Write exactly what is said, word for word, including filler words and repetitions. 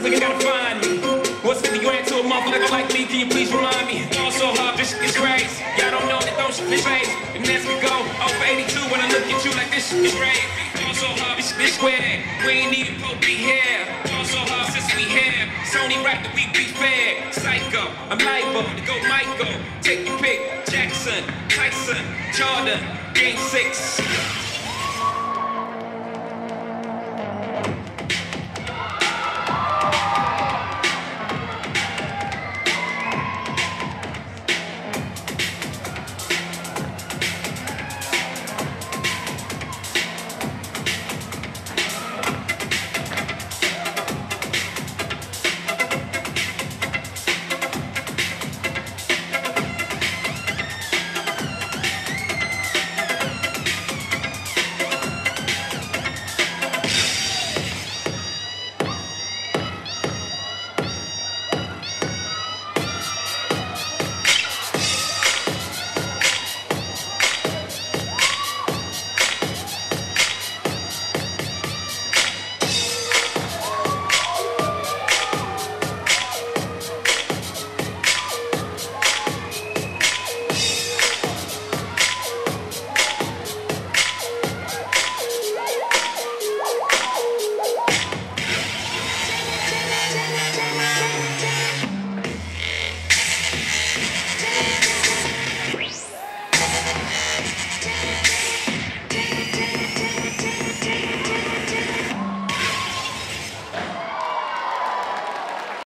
nigga gotta find me. What's fifty grand to a motherfucker like me? Can you please remind me? All so hard, this shit is crazy. Y'all don't know that those shit is crazy. And as we go, over eighty-two when I look at you like this shit is crazy. All so hard, this shit is square. We ain't even supposed to be here. All so hard since we here. It's only right that we be fair. Psycho, I'm liable to go Michael. Take your pick, Jackson, Tyson, Jordan, Game six.